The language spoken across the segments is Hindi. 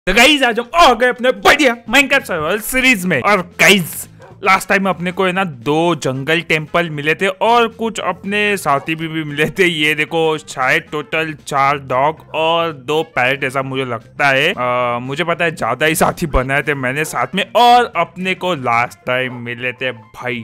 तो गाइस आज हम आ गए अपने बढ़िया माइनक्राफ्ट सर्वाइवल सीरीज में। और गाइस लास्ट टाइम अपने को है ना 2 जंगल टेम्पल मिले थे और कुछ अपने साथी भी मिले थे। ये देखो शायद टोटल 4 डॉग और 2 पैरेट ऐसा मुझे लगता है। मुझे पता है ज्यादा ही साथी बनाए थे मैंने साथ में। और अपने को लास्ट टाइम मिले थे भाई,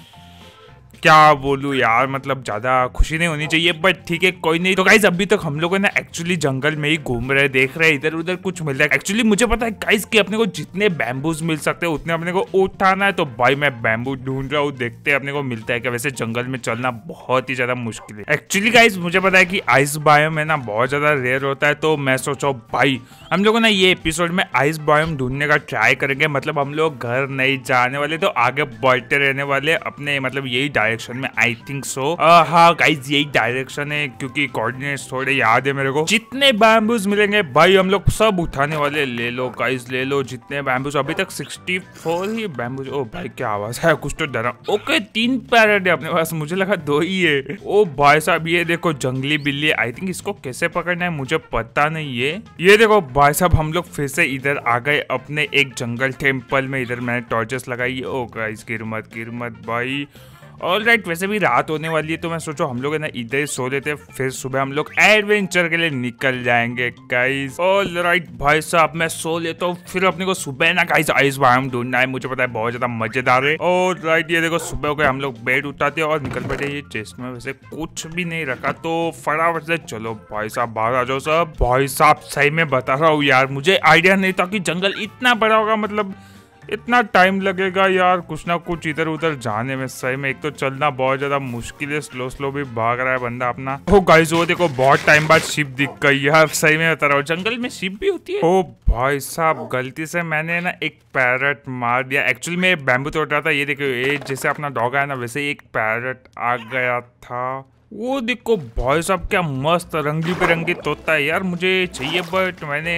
क्या बोलूं यार, मतलब ज्यादा खुशी नहीं होनी चाहिए बट ठीक है कोई नहीं। तो गाइस अभी तक हम लोग ना एक्चुअली जंगल में ही घूम रहे, देख रहे इधर उधर कुछ मिल रहा है। एक्चुअली मुझे पता है गाइस कि अपने को जितने बैम्बूज मिल सकते हैं उतने अपने को उठाना है। तो भाई मैं बैम्बू ढूंढ रहा हूँ, देखते हैं अपने को मिलता है क्या। वैसे जंगल में चलना बहुत ही ज्यादा मुश्किल है एक्चुअली गाइस। मुझे पता है कि आइस बायोम है ना बहुत ज्यादा रेयर होता है। तो मैं सोचा भाई हम लोग ना ये एपिसोड में आइस बायोम ढूंढने का ट्राई करेंगे। मतलब हम लोग घर नहीं जाने वाले, तो आगे बढ़ते रहने वाले अपने मतलब यही डायरेक्शन में। आई थिंक सो हाँ गाइस यही डायरेक्शन है क्योंकि कोऑर्डिनेट्स थोड़े याद है मेरे को। जितने बैम्बूज मिलेंगे भाई हम लोग सब उठाने वाले। ले लो गाइस ले लो जितने बैम्बूज। अभी तक 64 ही बैम्बूज। ओ भाई क्या आवाज है, कुछ तो डरा। ओके 3 पैरेट है अपने पास, मुझे लगा 2 ही है। ओ भाई साहब ये देखो जंगली बिल्ली। आई थिंक इसको कैसे पकड़ना है मुझे पता नहीं है। ये देखो भाई साहब हम लोग फिर से इधर आ गए अपने एक जंगल टेम्पल में। इधर मैंने टॉर्चेस लगाई। ओ गाइस गिर मत भाई। ऑलराइट वैसे भी रात होने वाली है तो मैं सोचो हम लोग है ना इधर ही सो लेते, फिर सुबह हम लोग एडवेंचर के लिए निकल जाएंगे गाइस। ऑलराइट भाई साहब मैं सो लेता हूँ, फिर अपने को सुबह ना गाइस आइस बायोम ढूंढना है। मुझे पता है बहुत ज्यादा मजेदार है। ऑलराइट ये देखो सुबह हो गए, हम लोग बेड उठाते हैं और निकल पड़े। ये चेस्ट में वैसे कुछ भी नहीं रखा तो फटाफट से चलो भाई साहब बाहर आ जाओ सब। भाई साहब सही में बता रहा हूँ यार, मुझे आइडिया नहीं था कि जंगल इतना बड़ा होगा, मतलब इतना टाइम लगेगा यार कुछ ना कुछ इधर उधर जाने में। सही में एक तो चलना बहुत ज्यादा मुश्किल है, स्लो भी भाग रहा है बंदा अपना। ओ गाइस वो देखो बहुत टाइम बाद शिप दिख गई यार। सही में बता रहा हूँ जंगल में शिप भी होती है। ओ भाई साहब गलती से मैंने ना एक पैरट मार दिया। एक्चुअली मैं बैम्बू तोड़ रहा था। ये देखो ये जैसे अपना डॉग है ना वैसे एक पैरट आ गया था। वो देखो भाई साहब क्या मस्त रंगी बिरंगी तोता है यार, मुझे चाहिए बट मैंने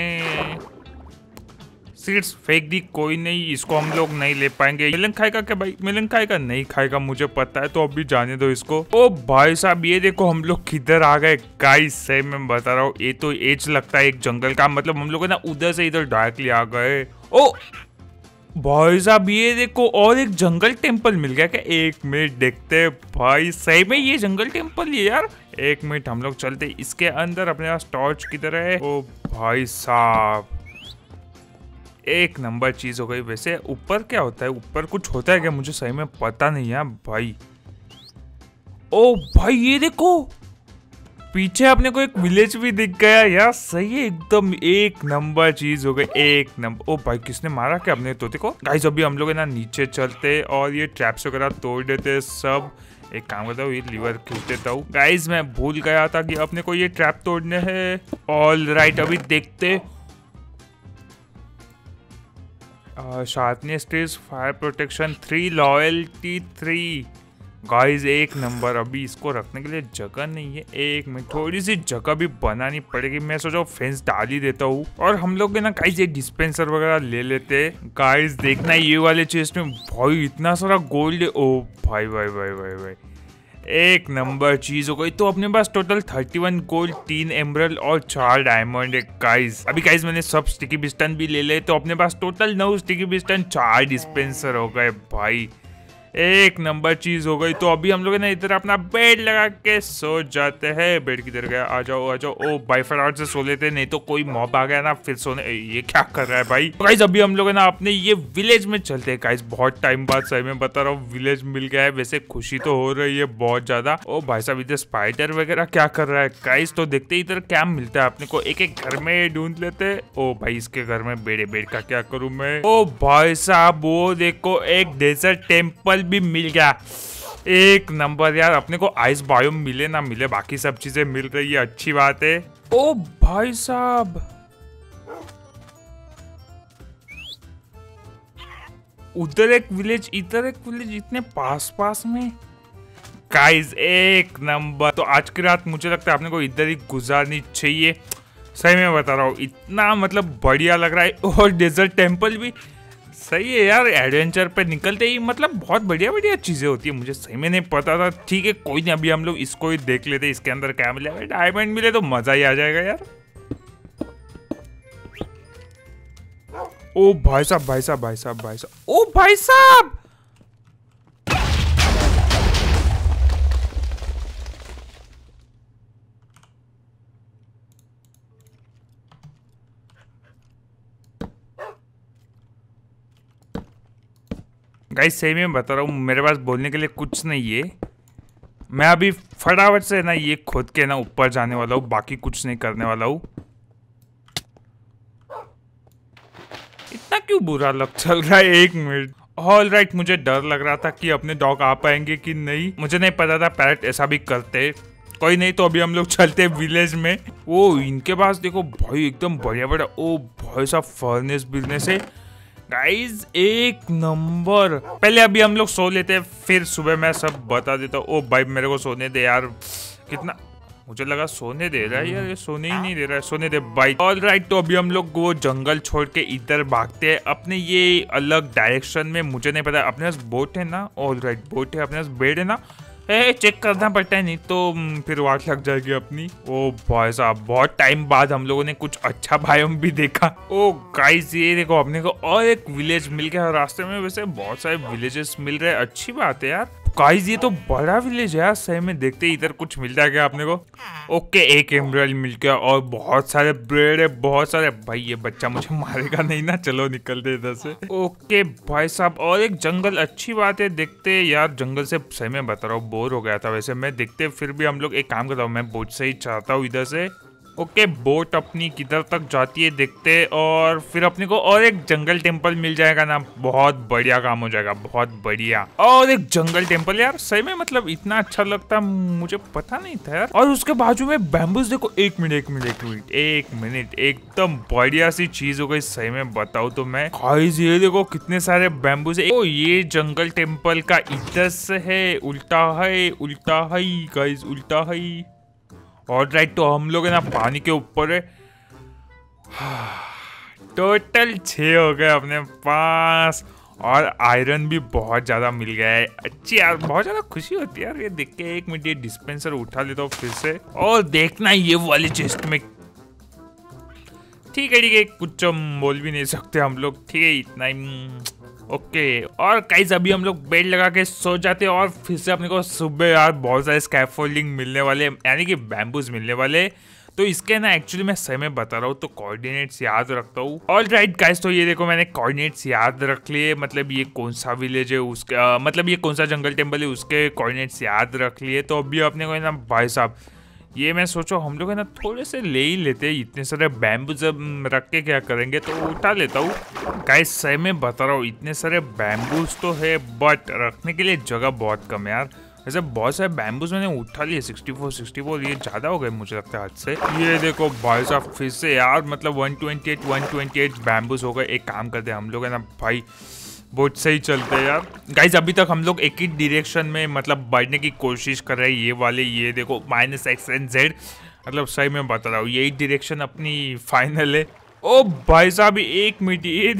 सीड्स फेंक दी। कोई नहीं, इसको हम लोग नहीं ले पाएंगे। मिलन खाएगा क्या भाई? मिलन खाएगा नहीं खाएगा मुझे पता है, तो अभी जाने दो इसको। ओ भाई साहब ये देखो हम लोग किधर आ गए गाइस। सही में बता रहा हूँ ये तो एज लगता है एक जंगल का। मतलब हम लोग ना उधर से इधर डायरेक्टली आ गए। ओ भाई साहब ये देखो और एक जंगल टेम्पल मिल गया क्या? 1 मिनट देखते भाई। सही में ये जंगल टेम्पल है यार। 1 मिनट हम लोग चलते इसके अंदर। अपने पास टॉर्च किधर है? ओ भाई साहब एक नंबर चीज हो गई। वैसे ऊपर क्या होता है? ऊपर कुछ होता है क्या? मुझे सही में पता नहीं है भाई। ओ भाई ये देखो पीछे अपने को एक विलेज भी दिख गया यार। सही है एकदम एक नंबर चीज हो गई, एक नंबर। ओ भाई किसने मारा क्या अपने तोते को? गाइस अभी हम लोग है ना नीचे चलते और ये ट्रैप्स वगैरह तोड़ देते सब। एक काम करता हूँ ये लीवर खींच देता हूँ। गाइस मैं भूल गया था कि अपने को ये ट्रैप तोड़ने हैं। ऑलराइट अभी देखते। Sharpness 3, fire protection 3, loyalty 3। Guys एक नंबर। अभी इसको रखने के लिए जगह नहीं है। एक मिनट थोड़ी सी जगह भी बनानी पड़ेगी। मैं सोचा फेंस डाल ही देता हूँ। और हम लोग ना गाइस ये डिस्पेंसर वगैरह ले लेते। गाइस देखना ये वाले चेस्ट में भाई इतना सारा गोल्ड है। ओ भाई भाई भाई भाई भाई एक नंबर चीज हो गई। तो अपने पास टोटल 31 गोल्ड, 3 एमरल्ड और 4 डायमंड है गाइस। अभी गाइस मैंने सब स्टिकी पिस्टन भी ले ले, तो अपने पास टोटल 9 स्टिकी पिस्टन, 4 डिस्पेंसर हो गए भाई। एक नंबर चीज हो गई। तो अभी हम लोग ना इधर अपना बेड लगा के सो जाते हैं। बेड किधर गया? आ जाओ आ जाओ। ओ भाई फटाफट से सो लेते, नहीं तो कोई मॉब आ गया ना फिर सोने। ये क्या कर रहा है भाई? तो गाइस अभी हम लोग ना अपने ये विलेज में चलते हैं गाइस। बहुत टाइम बाद सही में बता रहा हूँ विलेज मिल गया है। वैसे खुशी तो हो रही है बहुत ज्यादा। ओ भाई साहब इधर स्पाइडर वगैरह क्या कर रहा है गाइस? तो देखते इधर क्या मिलता है अपने को। एक एक घर में ढूंढ लेते। ओ भाई इसके घर में बेड का क्या करूँ मैं? ओ भाई साहब वो देखो एक डेजर्ट टेम्पल भी मिल गया। एक नंबर यार। अपने को आइस बायोम मिले ना मिले बाकी सब चीजें मिल रही है, अच्छी बात है। ओ भाई साहब उधर एक विलेज इधर एक विलेज, इतने पास में गाइस एक नंबर। तो आज की रात मुझे लगता है अपने को इधर ही गुजारनी चाहिए। सही में बता रहा हूँ इतना मतलब बढ़िया लग रहा है। और डेजर्ट टेम्पल भी सही है यार। एडवेंचर पे निकलते ही मतलब बहुत बढ़िया चीजें होती है। मुझे सही में नहीं पता था। ठीक है कोई नहीं, अभी हम लोग इसको ही देख लेते। इसके अंदर क्या मिले? डायमंड मिले तो मजा ही आ जाएगा यार। ओ भाई साहब भाई साहब भाई साहब भाई साहब, ओ भाई साहब। गाइस सही में बता रहा हूँ, मेरे पास बोलने के लिए कुछ नहीं है। मैं अभी फटाफट से ना ये खोद के ना ऊपर जाने वाला हूँ, बाकी कुछ नहीं करने वाला हूँ। इतना क्यों बुरा लग चल रहा है? 1 मिनट। ऑल राइट, मुझे डर लग रहा था कि अपने डॉग आ पाएंगे कि नहीं। मुझे नहीं पता था पैरट ऐसा भी करते। कोई नहीं, तो अभी हम लोग चलते विलेज में। ओ इनके पास देखो भाई, एकदम बढ़िया बढ़िया। ओ भाई साहब फर्नेस बिजनेस है गाइज, 1 नंबर। पहले अभी हम लोग सो लेते हैं, फिर सुबह मैं सब बता देता हूँ। ओ भाई मेरे को सोने दे यार। कितना, मुझे लगा सोने दे रहा है यार, ये सोने ही नहीं दे रहा है। सोने दे भाई। ऑल राइट, तो अभी हम लोग वो जंगल छोड़ के इधर भागते हैं अपने ये अलग डायरेक्शन में। मुझे नहीं पता, अपने पास बोट है ना? ऑल राइट बोट है, अपने पास बेड है ना? चेक करना पड़ता है, नहीं तो फिर वाट लग जाएगी अपनी। ओ भाई साहब, बहुत टाइम बाद हम लोगों ने कुछ अच्छा बायोम भी देखा। ओ गाइस ये देखो, अपने को और एक विलेज मिल गया रास्ते में। वैसे बहुत सारे विलेजेस मिल रहे हैं, अच्छी बात है यार। गाइस ये तो बड़ा विलेज है यार, सही में। देखते इधर कुछ मिलता है क्या अपने को? ओके, 1 एमराल्ड मिल गया और बहुत सारे ब्रेड है, बहुत सारे। भाई ये बच्चा मुझे मारेगा नहीं ना? चलो निकलते इधर से। ओके भाई साहब, और एक जंगल, अच्छी बात है। देखते यार, जंगल से सही में बता रहा हूँ बोर हो गया था वैसे मैं। देखते फिर भी हम लोग एक काम करता हूँ, मैं बोट से ही चाहता हूँ इधर से। ओके, बोट अपनी किधर तक जाती है देखते, और फिर अपने को और एक जंगल टेम्पल मिल जाएगा ना। बहुत बढ़िया काम हो जाएगा, बहुत बढ़िया। और एक जंगल टेम्पल यार, सही में मतलब इतना अच्छा लगता मुझे पता नहीं था यार। और उसके बाजू में बैम्बूज देखो। 1 मिनट, एकदम बढ़िया सी चीज हो गई, सही में बताऊं तो मैं। गाइस ये देखो कितने सारे बैम्बूज है। ओ ये जंगल टेम्पल का इधर से है, उल्टा है गाइस, उल्टा है। और राइट, तो हम लोग है ना पानी के ऊपर है। टोटल 6 हो गए अपने पास, और आयरन भी बहुत ज्यादा मिल गया है। अच्छी यार, बहुत ज्यादा खुशी होती है यार ये देख के। 1 मिनट, ये डिस्पेंसर उठा लेता हूँ फिर से, और देखना ये वाले चेस्ट में। ठीक है, कुछ बोल भी नहीं सकते हम लोग, ठीक है, इतना ही। ओके, और गाइस अभी हम लोग बेड लगा के सो जाते हैं, और फिर से अपने को सुबह यार बहुत सारे स्कैफोल्डिंग मिलने वाले, यानी कि बैम्बूज मिलने वाले। तो इसके ना एक्चुअली मैं सही में बता रहा हूँ, तो कोऑर्डिनेट्स याद रखता हूँ। ऑल राइट गाइस, तो ये देखो मैंने कोऑर्डिनेट्स याद रख लिए। मतलब ये कौन सा विलेज है उसके, मतलब ये कौन सा जंगल टेम्पल है उसके कोऑर्डिनेट्स याद रख लिए। तो अभी अपने को है ना भाई साहब, ये मैं सोचो हम लोग है ना थोड़े से ले ही लेते हैं। इतने सारे बैम्बू जब रख के क्या करेंगे, तो उठा लेता हूँ। गाइस सही में बता रहा हूँ, इतने सारे बैम्बूज तो है, बट रखने के लिए जगह बहुत कम है यार। वैसे बहुत सारे बैम्बूज मैंने उठा लिए, 64, ये ज्यादा हो गए मुझे लगता है हद से। ये देखो भाई साहब फिर से यार, मतलब 128 बैम्बूज हो गए। एक काम करते हैं हम लोग है ना भाई, बहुत सही चलते हैं यार। गाइज अभी तक हम लोग एक ही डायरेक्शन में मतलब बढ़ने की कोशिश कर रहे हैं। ये वाले, ये देखो -XNZ, मतलब सही में बता रहा हूँ यही डायरेक्शन अपनी फाइनल है। ओ भाई साहब 1 मिनट, ये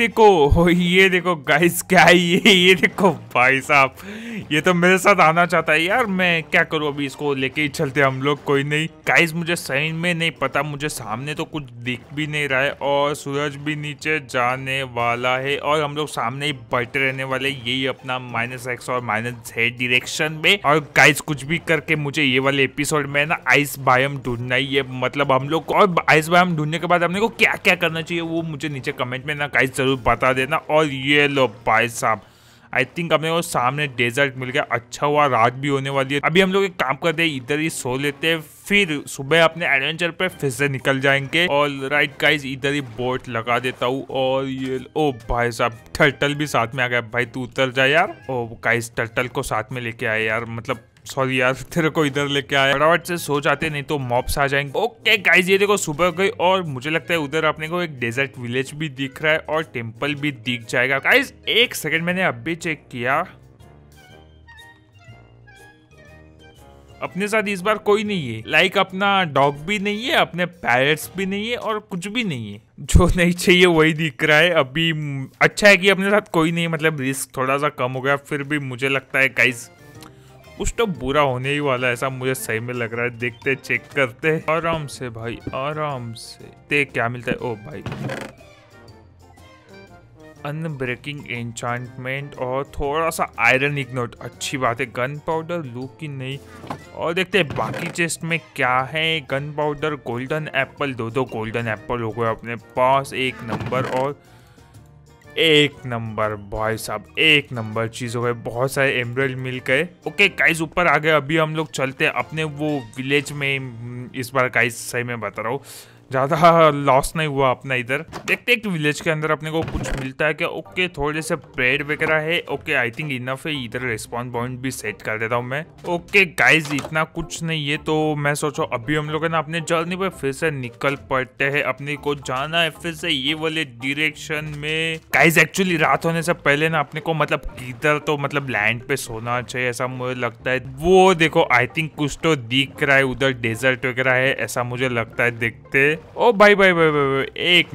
देखो गाइस, क्या है ये देखो भाई साहब, ये तो मेरे साथ आना चाहता है यार। मैं क्या करूँ, अभी इसको लेके ही चलते हम लोग। कोई नहीं गाइस, मुझे सही में नहीं पता, मुझे सामने तो कुछ दिख भी नहीं रहा है, और सूरज भी नीचे जाने वाला है, और हम लोग सामने ही बढ़ते रहने वाले, यही अपना -X और -Z डायरेक्शन में। और गाइस कुछ भी करके मुझे ये वाले एपिसोड में ना आइस बायोम ढूंढना ही है। मतलब हम लोग, और आइस बायोम ढूंढने के बाद हमने को क्या क्या करना चाहिए वो मुझे नीचे कमेंट में ना गाइस जरूर बता देना। और ये लो भाई साहब, आई थिंक अपने को सामने डेजर्ट मिल गया। अच्छा हुआ, रात भी होने वाली है। अभी हम लोग एक काम करते हैं, इधर ही सो लेते हैं, फिर सुबह अपने एडवेंचर पे फिर से निकल जाएंगे। और राइट गाइस, इधर ही बोट लगा देता हूँ। और ये ओ भाई साहब, टर्टल भी साथ में आ गया। भाई तू उतर जा यार। ओ गाइस, टर्टल को साथ में लेके आए यार, मतलब सॉरी यार, तेरे को इधर लेके आया। फटाफट से सो जाते, नहीं तो मॉब्स आ जाएंगे। ओके गाइस, ये देखो सुबह गई, और मुझे लगता है उधर अपने को एक डेजर्ट विलेज भी दिख रहा है, और टेम्पल भी दिख जाएगा। गाइस 1 सेकंड, मैंने अभी चेक किया, अपने साथ इस बार कोई नहीं है। लाइक अपना डॉग भी नहीं है, अपने पैरट्स भी नहीं है, और कुछ भी नहीं है। जो नहीं चाहिए वही दिख रहा है अभी। अच्छा है कि अपने साथ कोई नहीं, मतलब रिस्क थोड़ा सा कम हो गया। फिर भी मुझे लगता है गाइस कुछ तो बुरा होने ही वाला है, ऐसा मुझे सही में लग रहा है। देखते, चेक करते आराम से भाई, आराम से। देख क्या मिलता है। ओ भाई अनब्रेकिंग एन्चांटमेंट और थोड़ा सा आयरन इग्नोट, अच्छी बात है। गन पाउडर लू की नहीं। और देखते हैं बाकी चेस्ट में क्या है। गन पाउडर, गोल्डन एप्पल, दो गोल्डन एप्पल हो गए अपने पास, 1 नंबर। और 1 नंबर भाई साहब, 1 नंबर चीज हो गए। बहुत सारे एमरल्ड मिल गए। ओके गाइस, ऊपर आ गए। अभी हम लोग चलते हैं अपने वो विलेज में। इस बार गाइस सही में बता रहा हूँ, ज्यादा लॉस नहीं हुआ अपना। इधर देखते हैं कि विलेज के अंदर अपने को कुछ मिलता है क्या। ओके, थोड़े से ब्रेड वगैरह है। ओके, आई थिंक इनफ है। इधर रिस्पॉन्स पॉइंट भी सेट कर देता हूँ मैं। ओके गाइज, इतना कुछ नहीं है तो मैं सोचो अभी हम लोग है ना अपने जर्नी पे फिर से निकल पड़ते हैं। अपने को जाना है फिर से ये वाले डायरेक्शन में। गाइज एक्चुअली रात होने से पहले ना अपने को मतलब किधर तो मतलब लैंड पे सोना चाहिए, ऐसा मुझे लगता है। वो देखो आई थिंक कुछ तो दिख रहा है उधर, डेजर्ट वगैरह है ऐसा मुझे लगता है। देखते। ओ भाई भाई भाई भाई, एक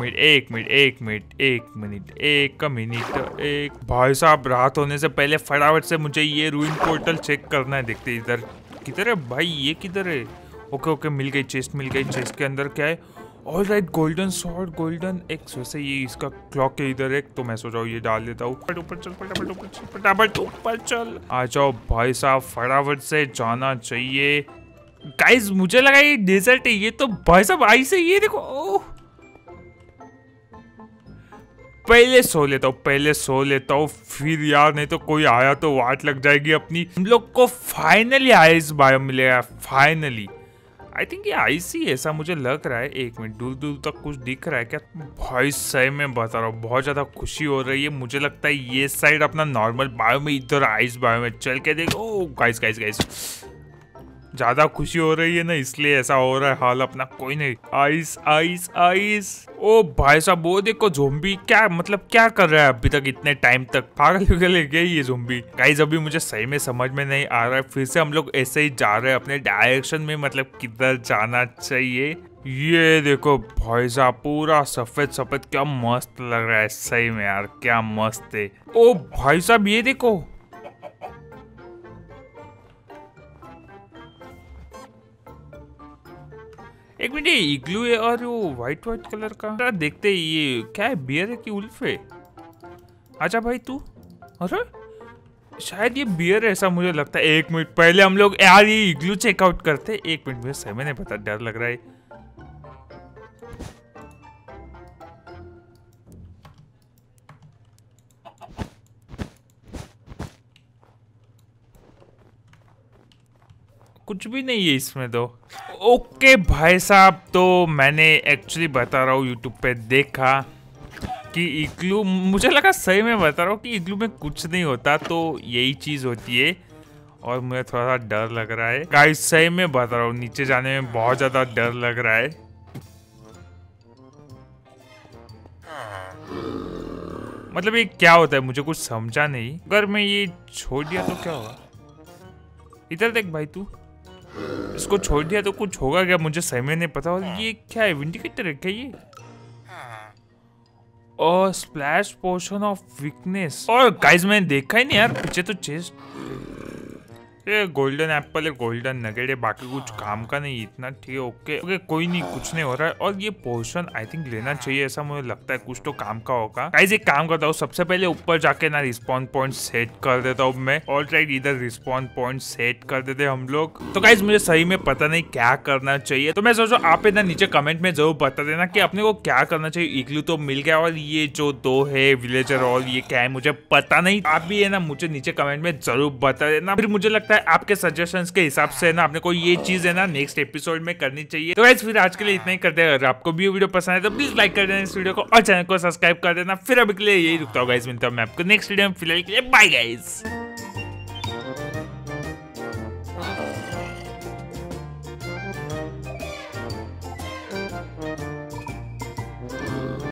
मिनट। भाई साहब, रात होने से पहले फटाफट से मुझे ये रूइन पोर्टल चेक करना है। देखते इधर किधर है भाई, ये किधर है। ओके, मिल गई चेस्ट, मिल गई। चेस्ट के अंदर क्या है। All right, golden sword, golden axe. वैसे ये इसका क्लॉक है इधर एक, तो मैं सोच रहा हूँ ये डाल देता हूँ। ऊपर चल, फटाफट ऊपर चल। आ जाओ भाई साहब, फटाफट से जाना चाहिए। गाइस मुझे लगा ये डेजर्ट है, ये तो भाई साहब आइस है। ये देखो, ओह पहले सो लेता हूँ फिर यार, नहीं तो कोई आया तो वाट लग जाएगी अपनी। हम लोग को फाइनली आइस बायो मिलेगा, फाइनली। आई थिंक ये आइस ही ऐसा मुझे लग रहा है। 1 मिनट, दूर तक कुछ दिख रहा है क्या। भाई सही में बता रहा हूँ, बहुत ज्यादा खुशी हो रही है। मुझे लगता है ये साइड अपना नॉर्मल बायो में, इधर आइस बायो में चल के देखो। ओह गाइस ज्यादा खुशी हो रही है ना, इसलिए ऐसा हो रहा है हाल अपना। कोई नहीं, आइस। ओ भाई साहब, वो देखो ज़ोंबी, क्या मतलब क्या कर रहा है अभी तक इतने टाइम तक। पागल गया ये ज़ोंबी। गाइस अभी मुझे सही में समझ में नहीं आ रहा है। फिर से हम लोग ऐसे ही जा रहे हैं अपने डायरेक्शन में, मतलब किधर जाना चाहिए। ये देखो भाई साहब, पूरा सफेद, क्या मस्त लग रहा है सही में यार, क्या मस्त है। ओ भाई साहब ये देखो, एक मिनट, ये इग्लू है और वो व्हाइट कलर का। देखते ये क्या है, बियर है कि उल्फ है। आजा भाई तू। अरे शायद ये बियर है ऐसा मुझे लगता है। 1 मिनट, पहले हम लोग यार ये इग्लू चेकआउट करते। 1 मिनट, मुझे सही में नहीं पता, डर लग रहा है। कुछ भी नहीं है इसमें तो। ओके भाई साहब, तो मैंने एक्चुअली बता रहा हूँ यूट्यूब पे देखा कि इग्लू, मुझे लगा सही में बता रहा हूँ कि इग्लू में कुछ नहीं होता, तो यही चीज होती है। और मुझे थोड़ा सा डर लग रहा है गाइस, सही में बता रहा हूँ, नीचे जाने में बहुत ज्यादा डर लग रहा है। मतलब ये क्या होता है मुझे कुछ समझा नहीं। अगर मैं ये छोड़ दिया तो क्या होगा। इधर देख भाई तू, इसको छोड़ दिया तो कुछ होगा क्या, मुझे सही में नहीं पता। और ये क्या है, विंडिकेटर है क्या ये। और स्प्लैश पोशन ऑफ वीकनेस। और गाइस मैंने देखा ही नहीं यार, पीछे तो चेस्ट। ये गोल्डन एप्पल है, गोल्डन नगेट है, बाकी कुछ काम का नहीं इतना। ठीक है, ओके कोई नहीं, कुछ नहीं हो रहा है। और ये पोशन आई थिंक लेना चाहिए ऐसा मुझे लगता है, कुछ तो काम का होगा। गाइस एक काम करता हूँ, सबसे पहले ऊपर जाके ना रिस्पॉन्स पॉइंट सेट कर देता हूँ मैं। ऑलराइट, इधर रिस्पॉन्स पॉइंट सेट कर देते हम लोग। तो गाइस मुझे सही में पता नहीं क्या करना चाहिए, तो मैं सोचो आप ना नीचे कमेंट में जरूर बता देना कि अपने को क्या करना चाहिए। इग्लू तो मिल गया, और ये जो 2 है विलेजर और ये क्या है मुझे पता नहीं। आप भी है ना मुझे नीचे कमेंट में जरूर बता देना। फिर मुझे लगता है आपके सजेशंस के हिसाब से ना अपने को ये चीज है ना नेक्स्ट एपिसोड में करनी चाहिए। तो गाइस फिर आज के लिए इतना ही करते हैं। अगर आपको भी वीडियो पसंद है तो प्लीज लाइक कर देना इस वीडियो को, और चैनल को सब्सक्राइब कर देना। फिर अभी के लिए यही रुकता हूँ गाइस, मिलता हूँ मैं आपको नेक्स्ट वीडियो में। फिलहाल के लिए बाय गाइस।